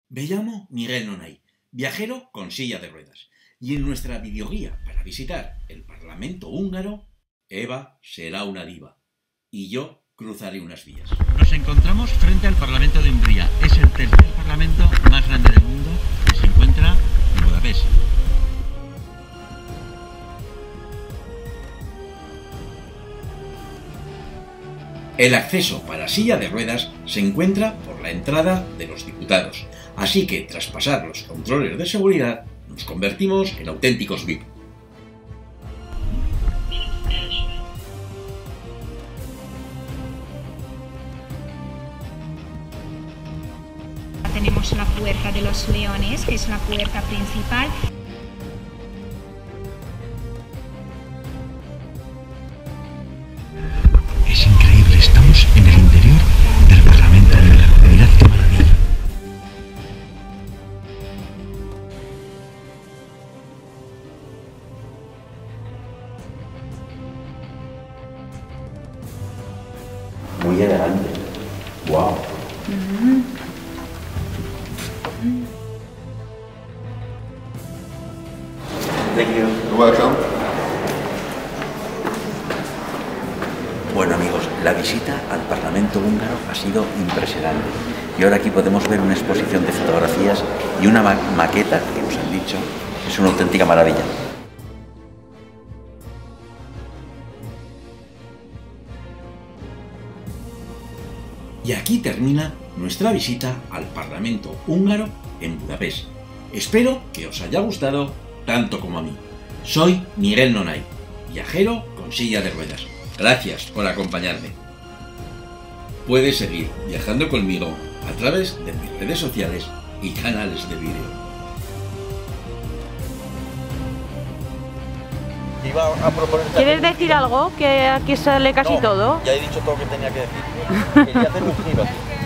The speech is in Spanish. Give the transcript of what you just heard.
Me llamo Miguel Nonay, viajero con silla de ruedas, y en nuestra videoguía para visitar el Parlamento húngaro, Eva será una diva, y yo cruzaré unas vías. Nos encontramos frente al Parlamento de Hungría. Es el tercer parlamento más grande del mundo y se encuentra en Budapest. El acceso para silla de ruedas se encuentra por la entrada de los diputados, así que tras pasar los controles de seguridad nos convertimos en auténticos VIP. Tenemos la Puerta de los Leones, que es la puerta principal. Es increíble, estamos en el interior del Parlamento húngaro. Mirad qué maravilla. Muy elegante. Wow. Thank you. You're welcome. Bueno amigos, la visita al Parlamento húngaro ha sido impresionante. Y ahora aquí podemos ver una exposición de fotografías y una maqueta que nos han dicho es una auténtica maravilla. Y aquí termina nuestra visita al Parlamento húngaro en Budapest. Espero que os haya gustado tanto como a mí. Soy Miguel Nonay, viajero con silla de ruedas. Gracias por acompañarme. Puedes seguir viajando conmigo a través de mis redes sociales y canales de vídeo. Iba a proponer... ¿Quieres decir algo? Que aquí sale casi todo. Ya he dicho todo lo que tenía que decir. Quería hacer un giro aquí.